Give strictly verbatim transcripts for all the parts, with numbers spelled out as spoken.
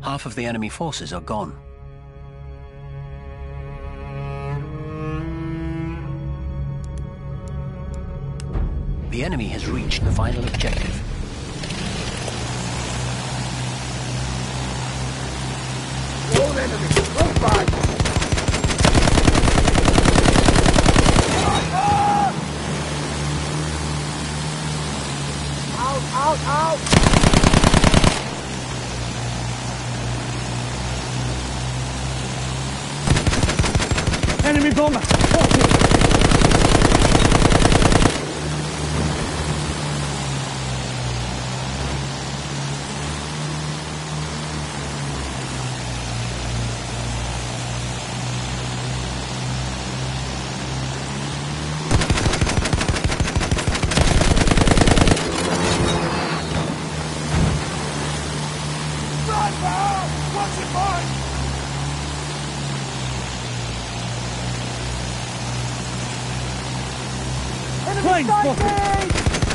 Half of the enemy forces are gone. The enemy has reached the final objective. All enemy, go back! Out, out, out! Enemy bomber! Plane spotted!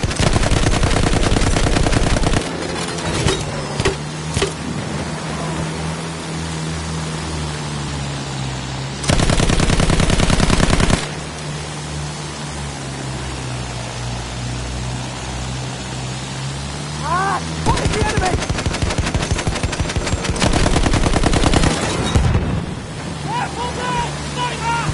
Ah! What is the enemy? Careful there! Sniper!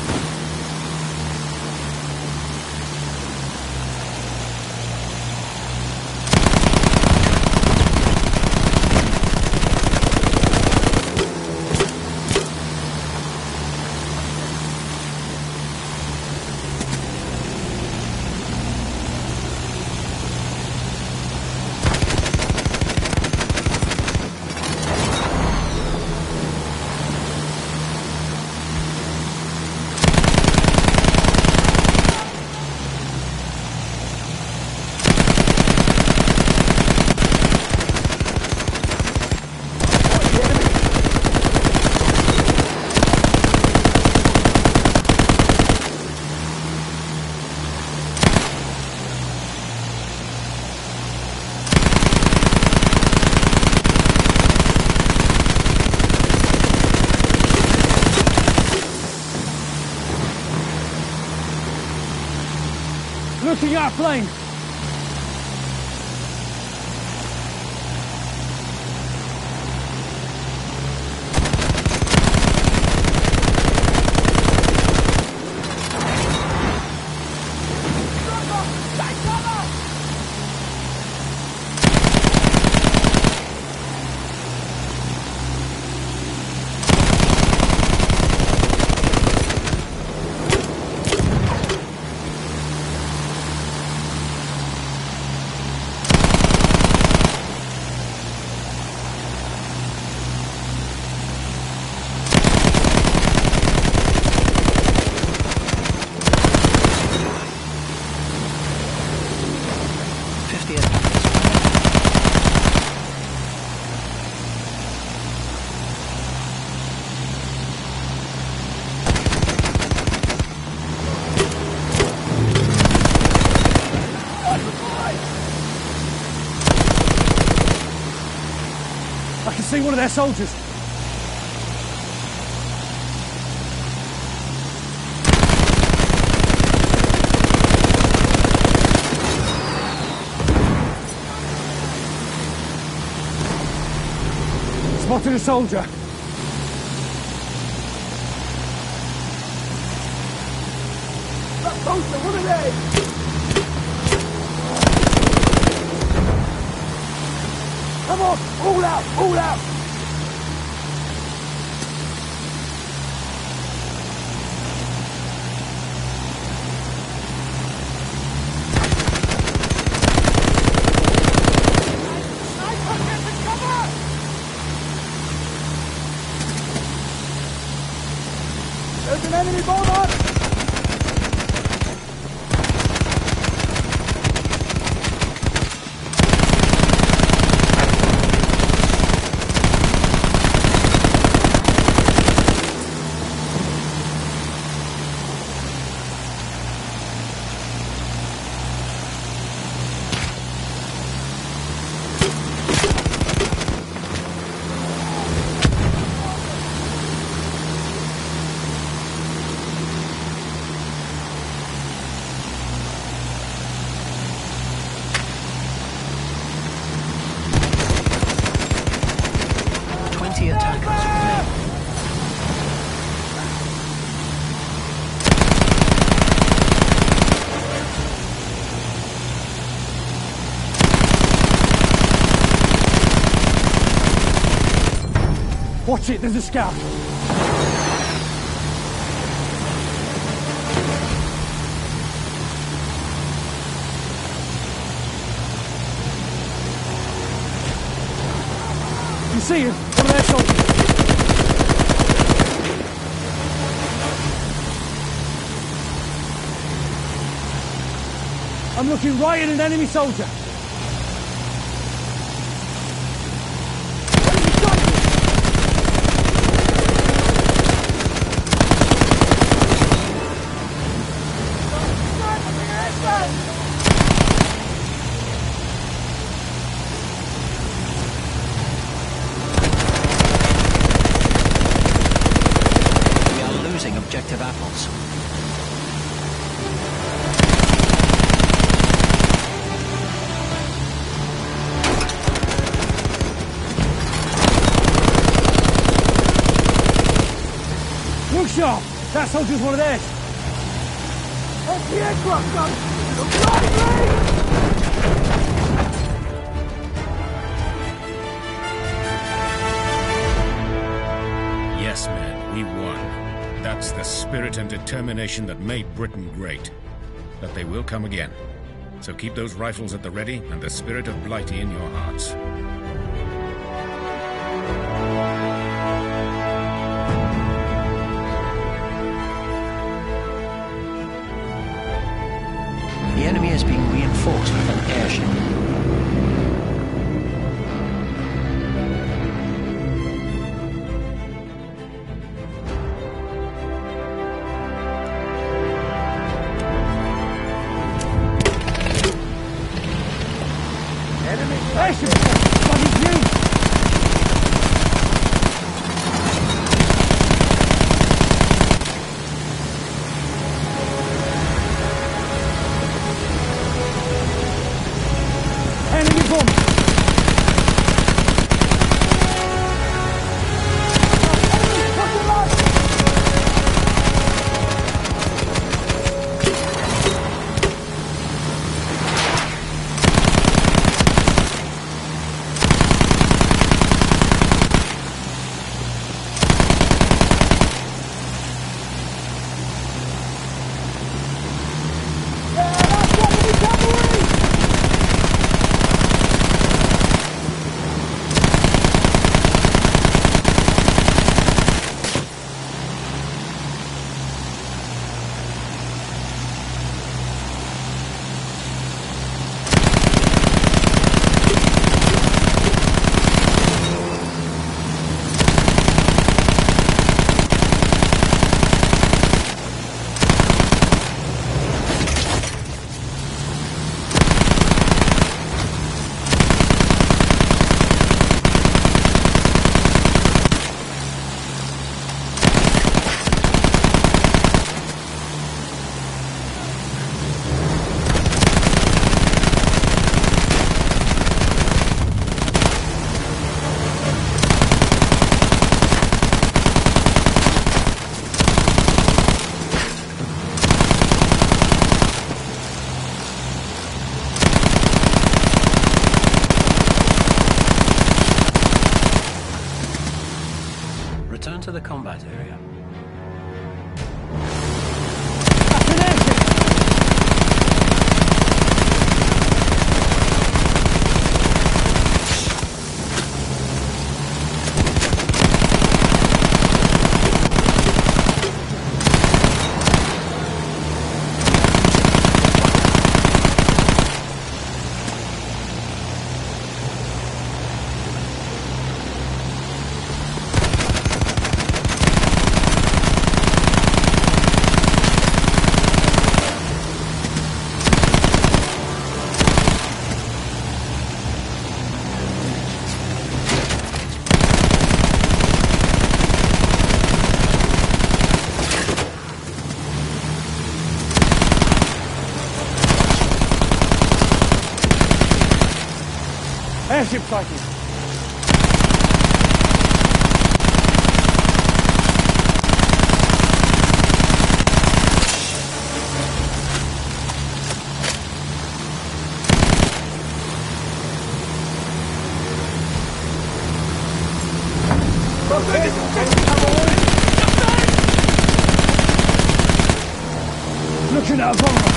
Looking at our plane! I can see one of their soldiers. Spotted a soldier. That poster, what are they? Come on, all out, all out! Sniper, get the cover! There's an enemy bomber! Watch it, there's a scout. You see him? One of their soldiers. I'm looking right at an enemy soldier. We are losing objective apples. Look sharp! That soldier's one of theirs. Anti-aircraft guns! Look lively! Yes, men, we won. That's the spirit and determination that made Britain great. But they will come again. So keep those rifles at the ready and the spirit of Blighty in your hearts. The enemy is being reinforced with an airship. Airship! Bloody view! Enemy bomb! Return to the combat area. That's an airship! Airship sighted. Protect Looking at a bomber.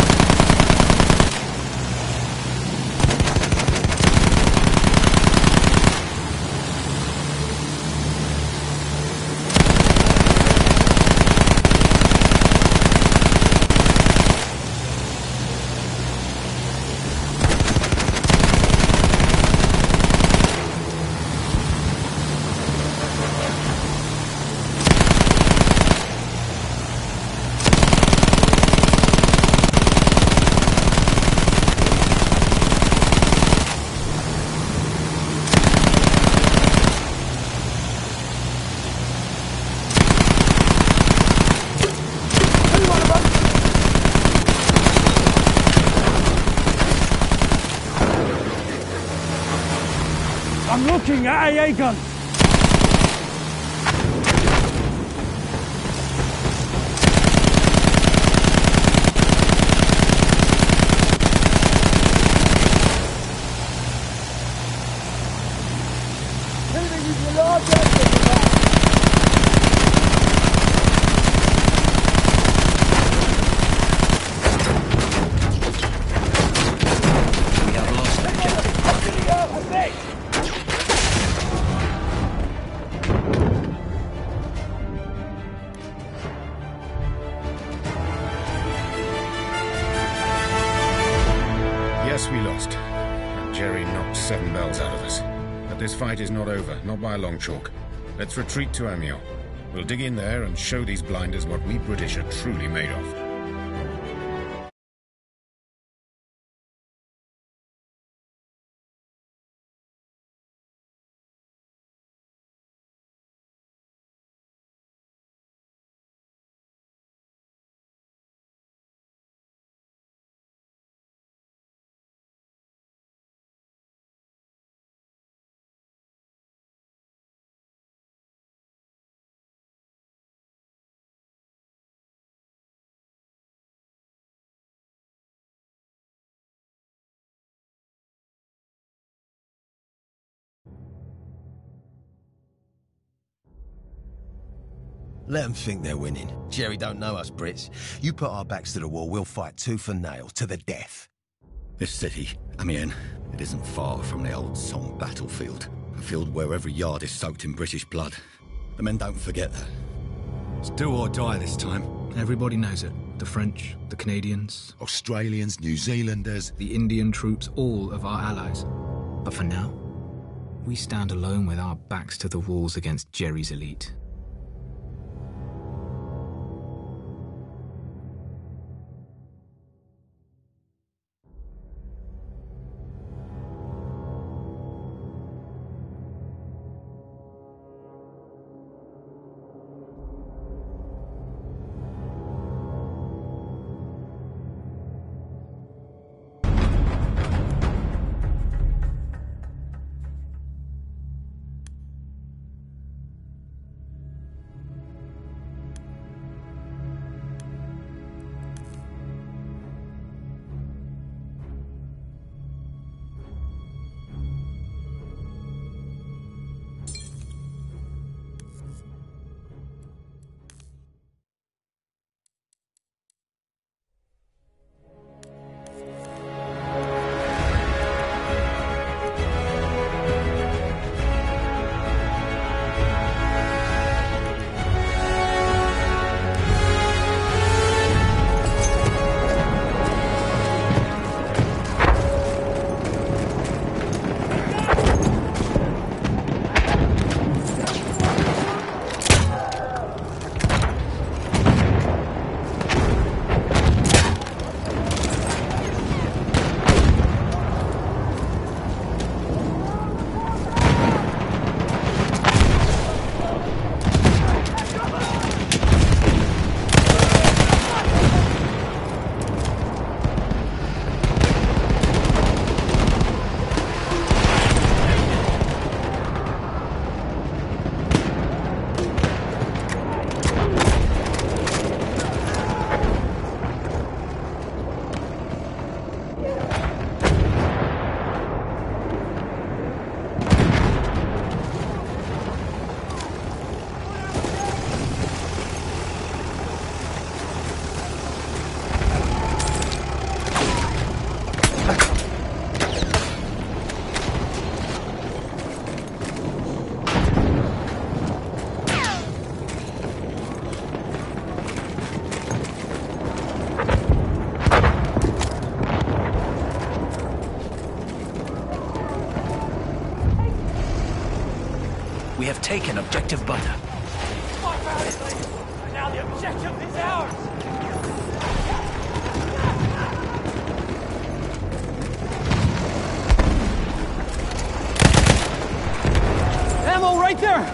I'm looking at A A gun. Moving is the large engine. We have lost objective. Yes, we lost. And Jerry knocked seven bells out of us. But this fight is not over, not by a long chalk. Let's retreat to Amiens. We'll dig in there and show these blinders what we British are truly made of. Let them think they're winning. Jerry don't know us Brits. You put our backs to the wall, we'll fight tooth and nail, to the death. This city, Amiens, it isn't far from the old Somme battlefield. A field where every yard is soaked in British blood. The men don't forget that. It's do or die this time. Everybody knows it. The French, the Canadians, Australians, New Zealanders. the Indian troops, all of our allies. But for now, we stand alone with our backs to the walls against Jerry's elite. taken objective butter. And now the objective is ours! Ammo right there!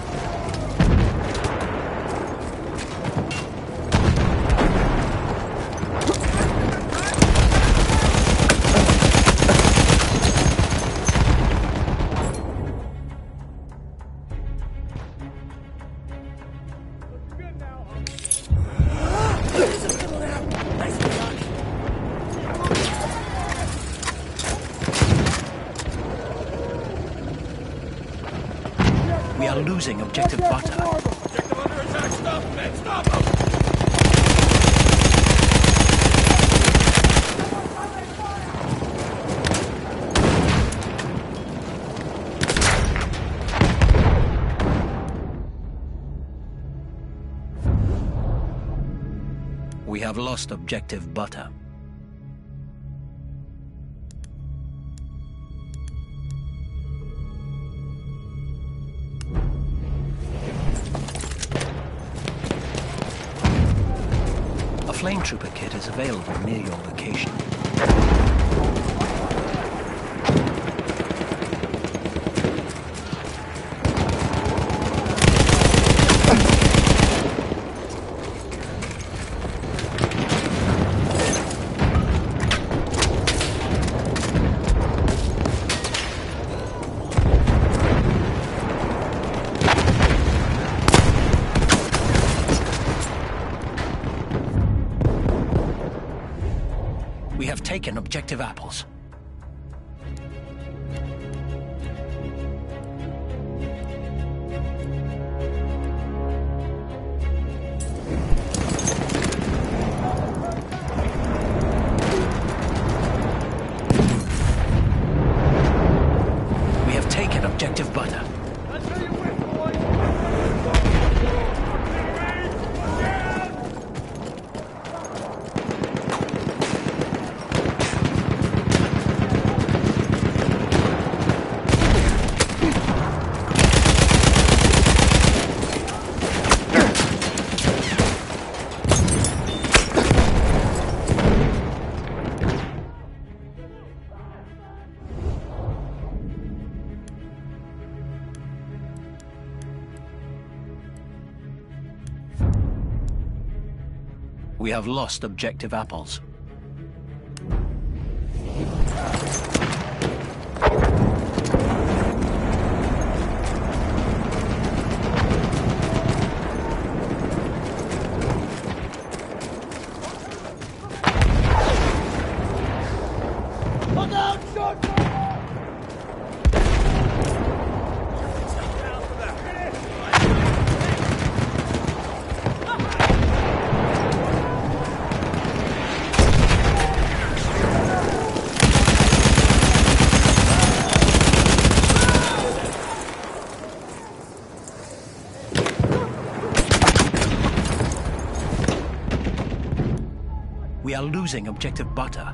We are losing objective butter. Objective under attack! Stop, men! Stop! We have lost objective butter. A flame trooper kit is available near your location. We have taken objective apples. We have taken objective butter. We have lost objective apples. Look out, short fire! We are losing objective butter.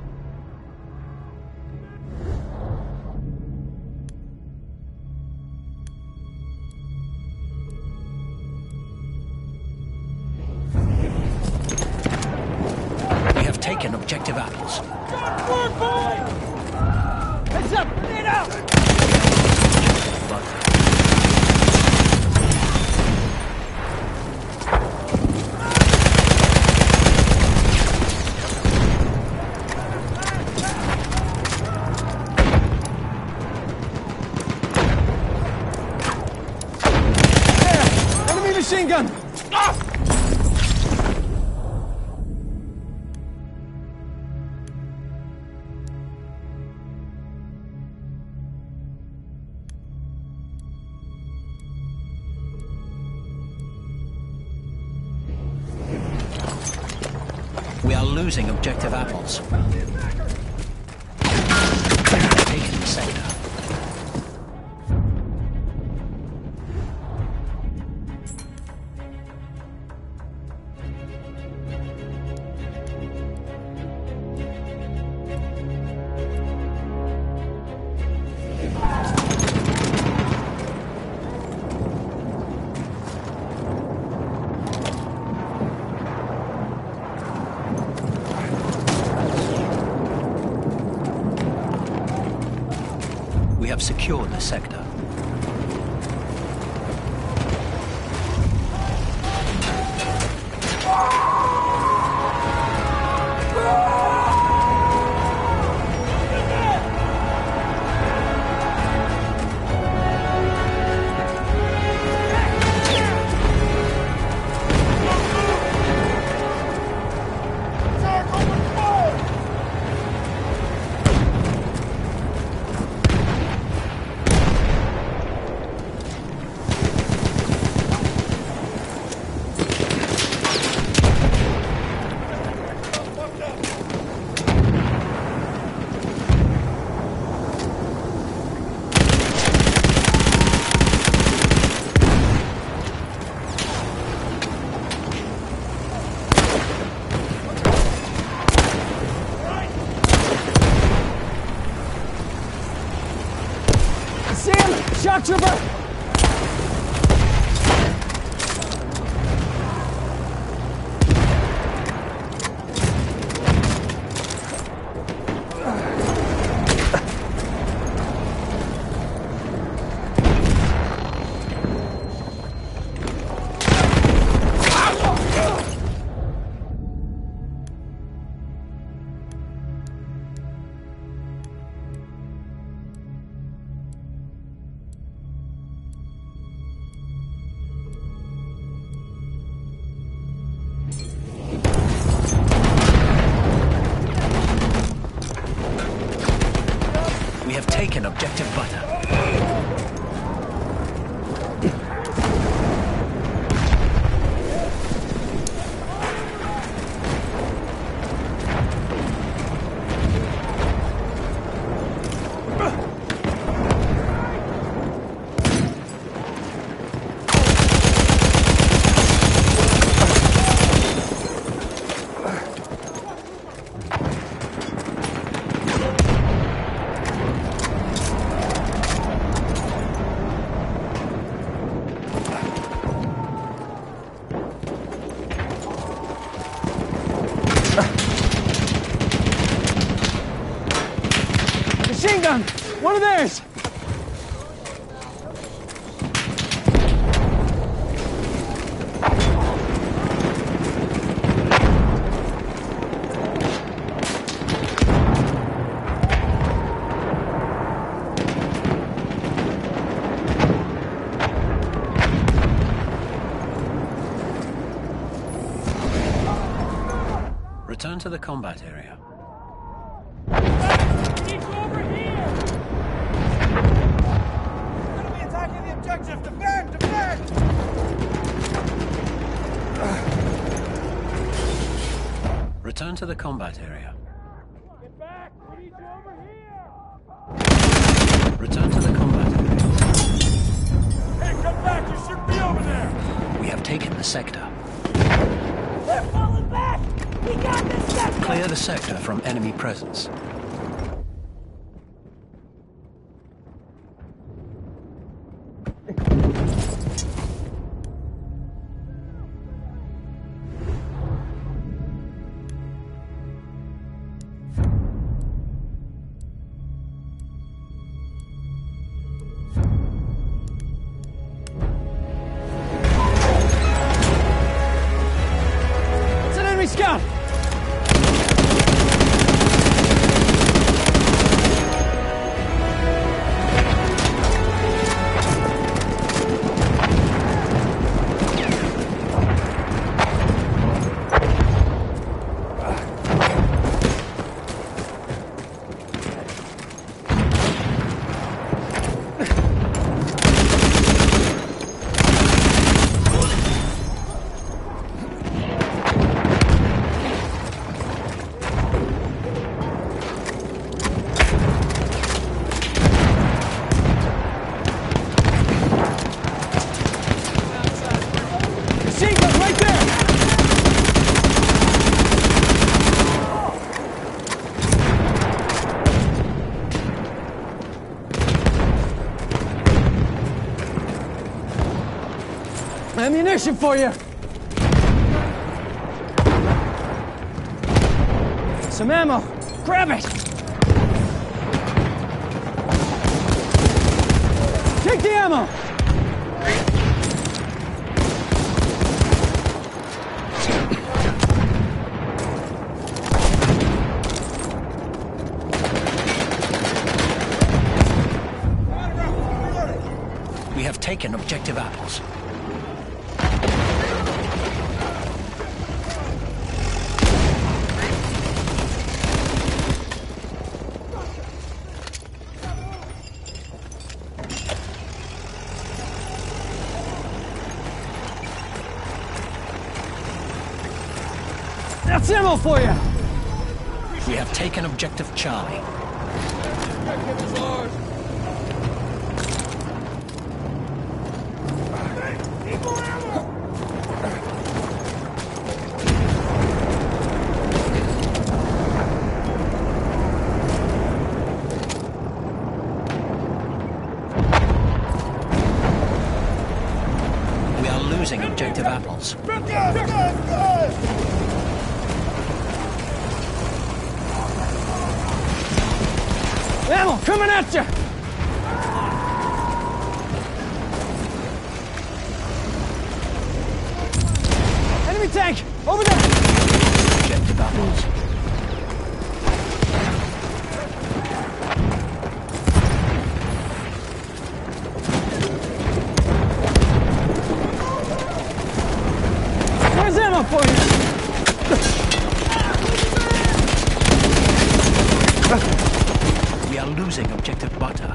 We have taken objective apples. Forward, boy! Heads up! Grenade out! Butter. Enemy machine gun! Ah! We are losing objective apples. Taking the sector. secured the sector. Shock trooper! We have taken objective butter. Machine gun! One of theirs! Return to the combat area. Return to the combat area. Get back! We need you over here! Return to the combat area. Hey, come back! You should be over there! We have taken the sector. They're falling back! We got this sector! Clear the sector from enemy presence. Scout! Ammunition for you! Some ammo! Grab it! Take the ammo! We have taken objective apples. That's ammo for you! We have taken objective Charlie. We are losing objective apples. Ammo coming at you! Enemy tank! Over there! Objective apples. Where's ammo for you? We are losing objective butter.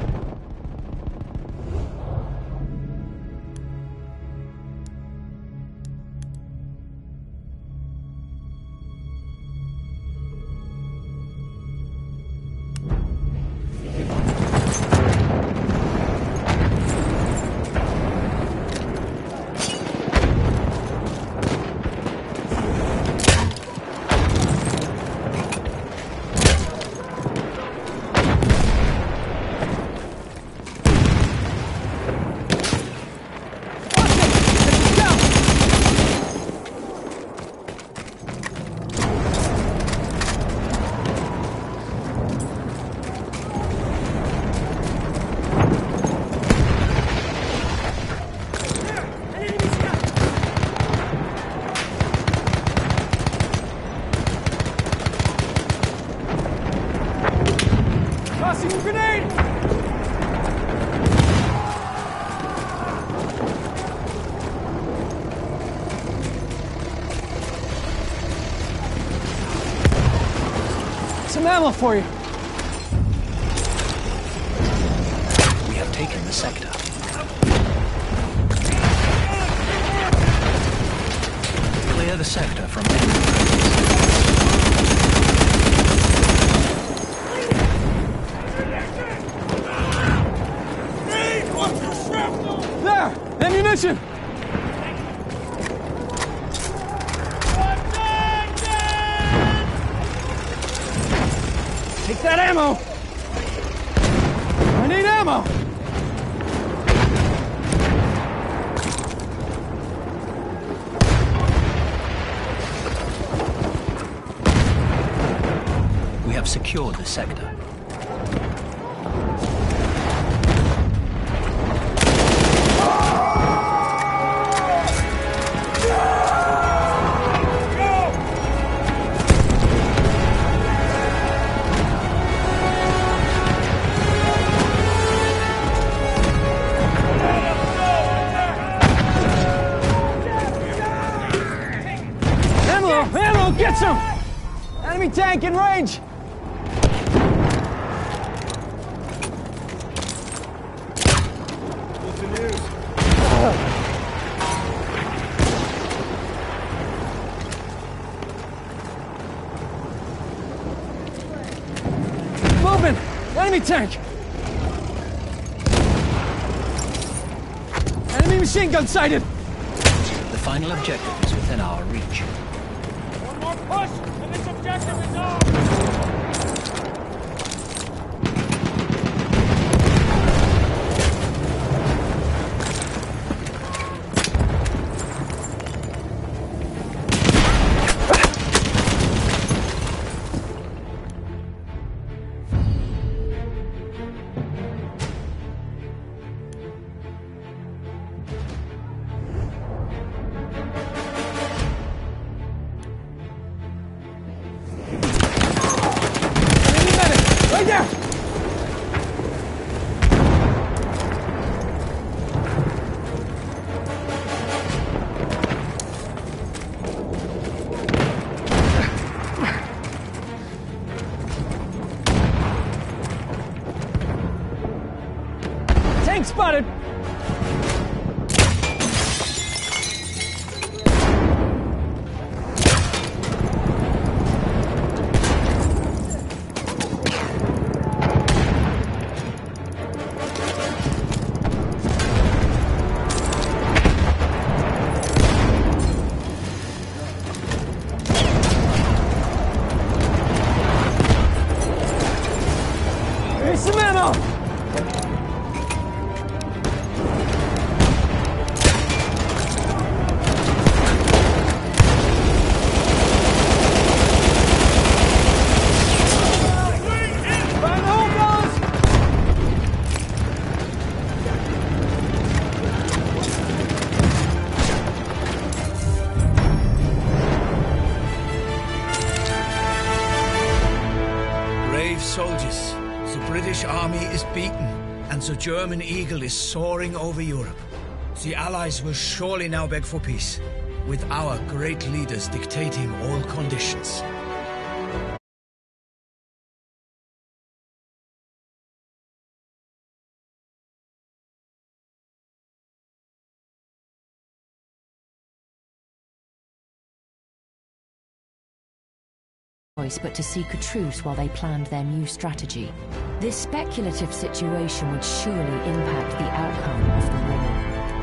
Tossing a grenade! Some ammo for you. We have taken the sector. Clear the sector from enemy. There! Ammunition! Take that ammo! I need ammo! We have secured the sector. Ammo! Get some! Enemy tank in range! What's the news? Movement! Enemy tank! Enemy machine gun sighted! The final objective is within our reach. One more push, and this objective is ours! British army is beaten, and the German eagle is soaring over Europe. The Allies will surely now beg for peace, with our great leaders dictating all conditions. But to seek a truce while they planned their new strategy. This speculative situation would surely impact the outcome of the war.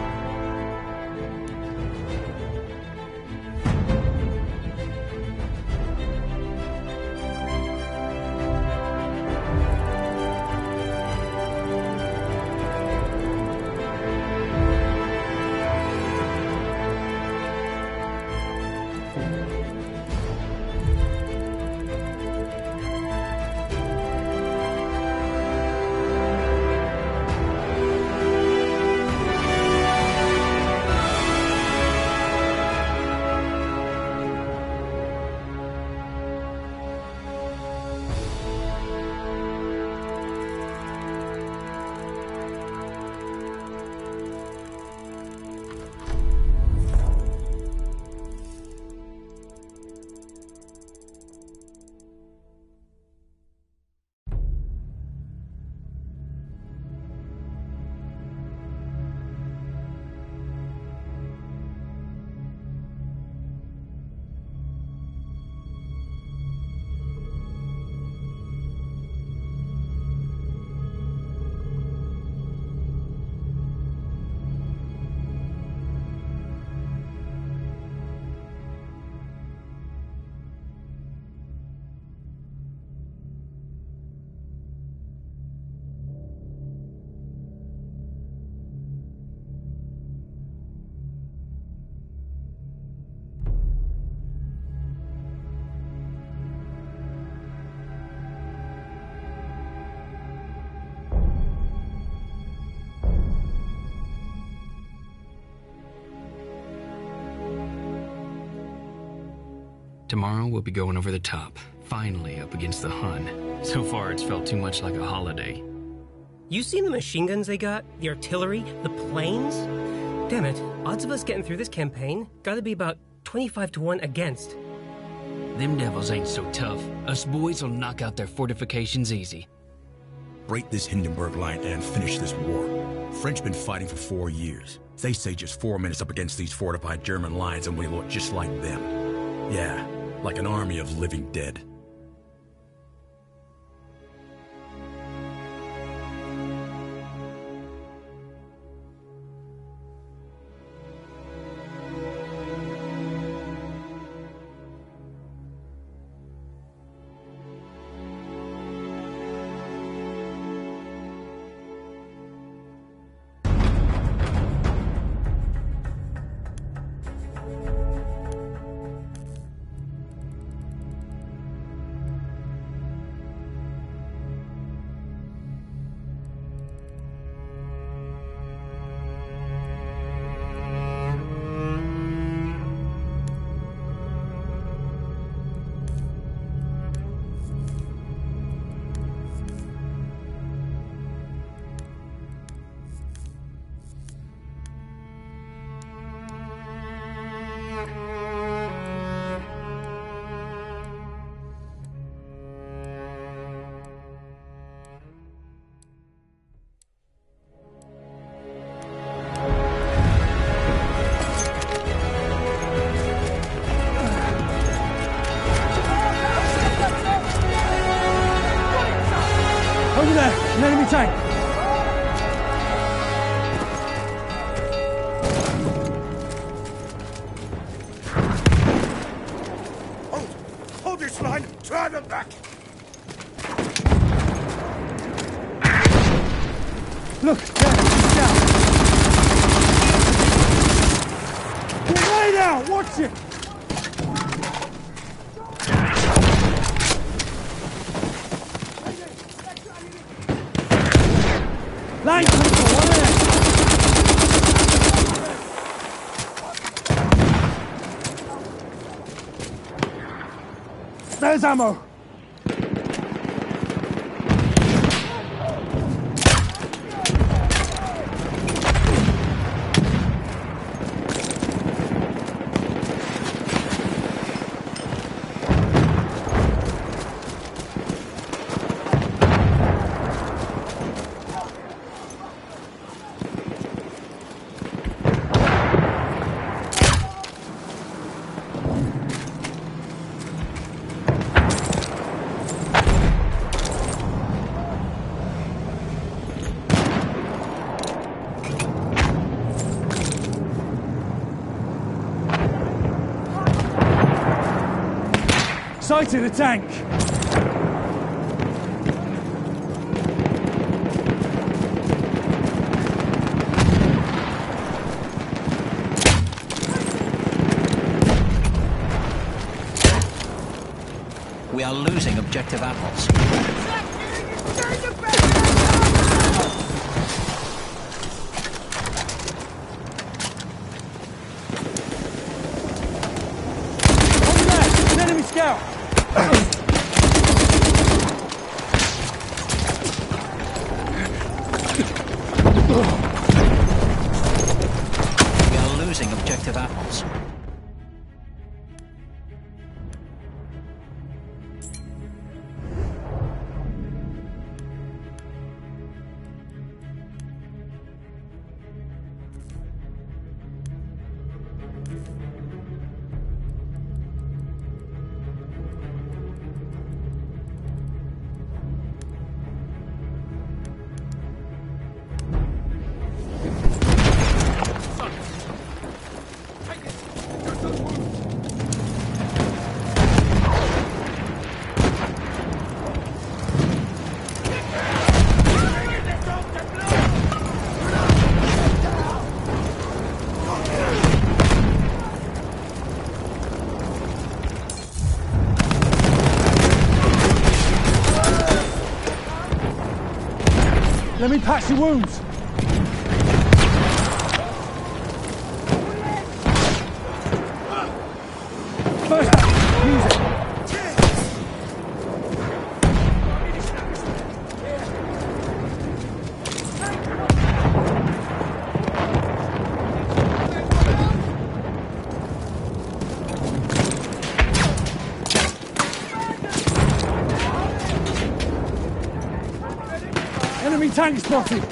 Tomorrow we'll be going over the top, finally up against the Hun. So far it's felt too much like a holiday. You seen the machine guns they got? The artillery? The planes? Damn it, odds of us getting through this campaign gotta be about twenty-five to one against. Them devils ain't so tough. Us boys will knock out their fortifications easy. Break this Hindenburg line and finish this war. French been fighting for four years. They say just four minutes up against these fortified German lines and we look just like them. Yeah, like an army of living dead. Over there, an enemy tank. Hold! Hold this line! Drive them back! Look, there, he's down. Grenade out! Watch it! Line control, one of them! There's ammo! Sighted a tank! We are losing objective apples. Over there! An enemy scout! We are losing objective apples. Let me patch your wounds! First up, use it! Enemy tank spotted!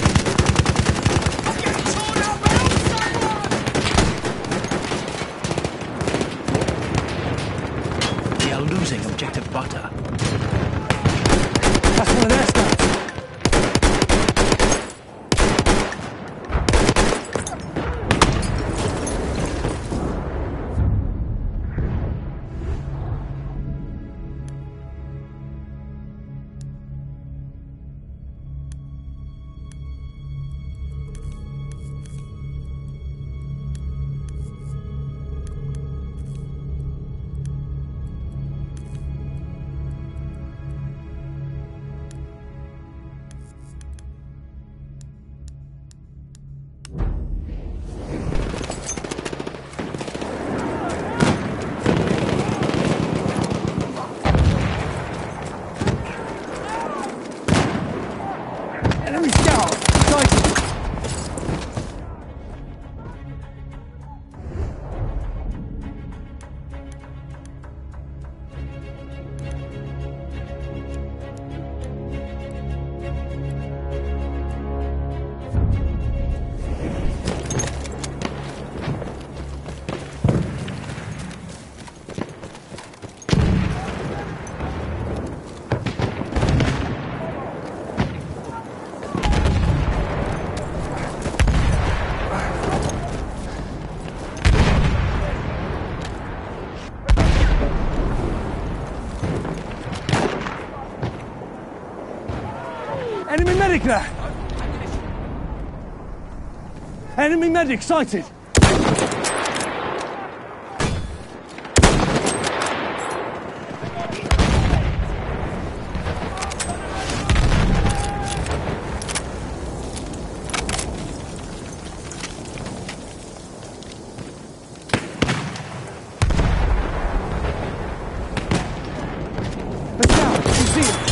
We are losing objective butter. That's one of their scouts. Enemy scout! Sighted! Enemy medic there! Enemy medic sighted! Let's go! You see it!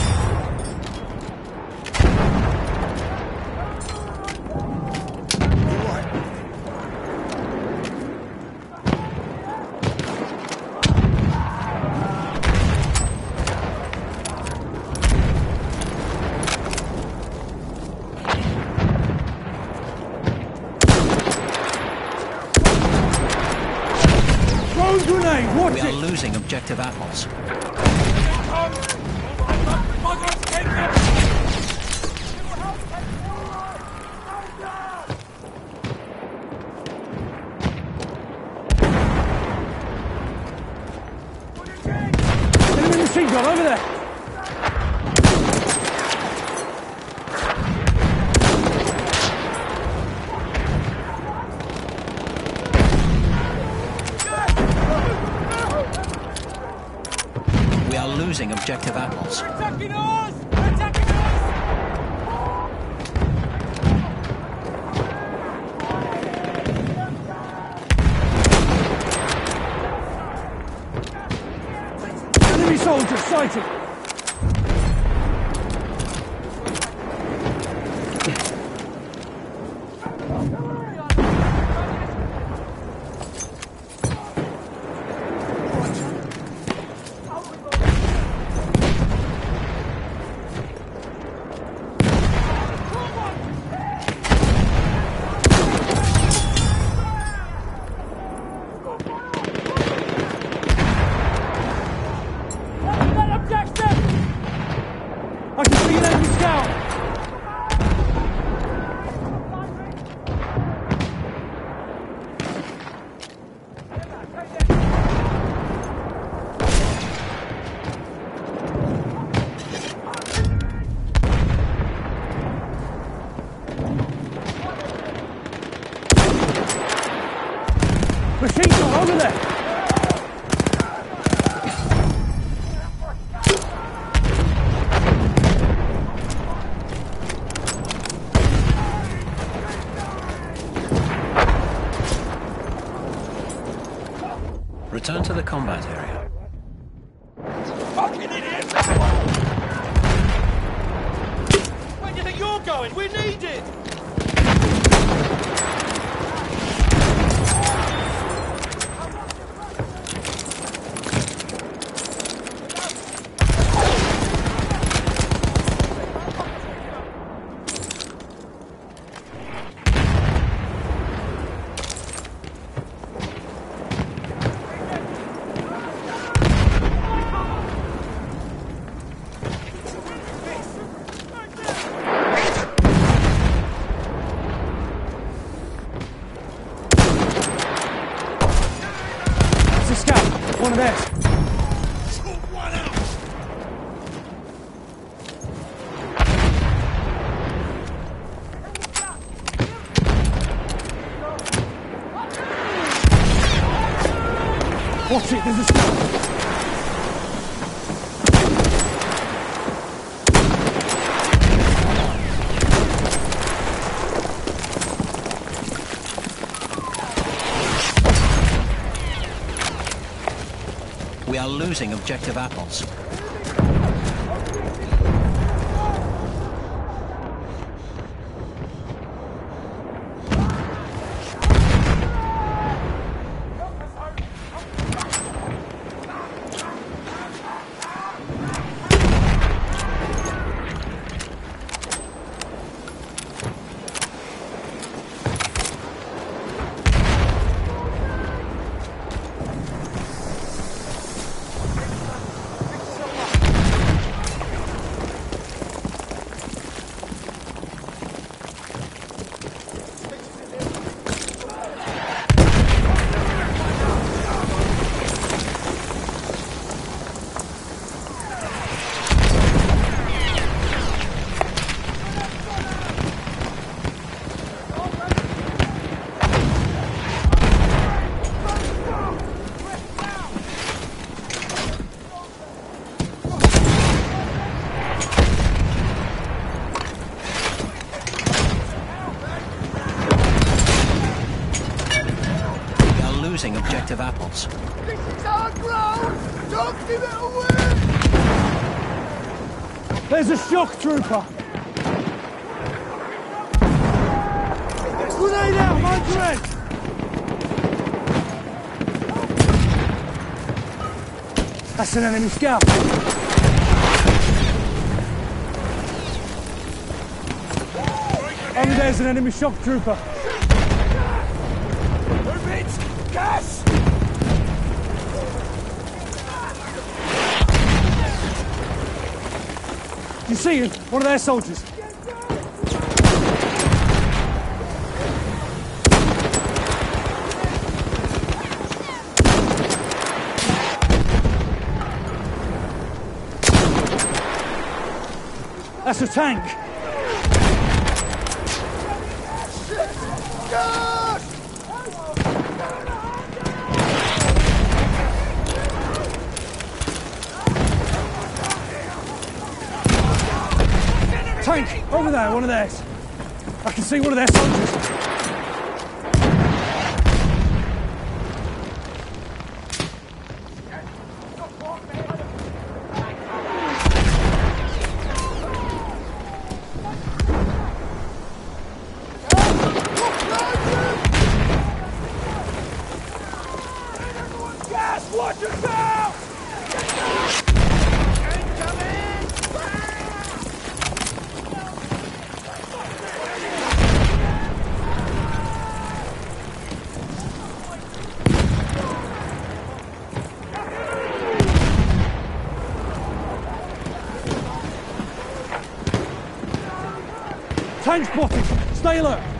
Grenade, watch we it! are losing objective apples. shot over there. We are losing objective apples. They're attacking us! They're attacking us! Enemy soldiers sighted. I can see an enemy scout! Machine gun over there! Return to the combat area. Fucking idiot! Where do you think you're going? We're needed! One of theirs. Watch it, there's a scout. We are losing objective apples. Losing objective apples. This is our ground! Don't give it away! There's a shock trooper! Grenade out, my friend! That's an enemy scout. Over there's an enemy shock trooper. Gas! You see him? One of their soldiers. That's a tank. Tank! Over there, one of theirs. I can see one of their soldiers. Gas! Watch yourself! Tank spotted! Stay alert!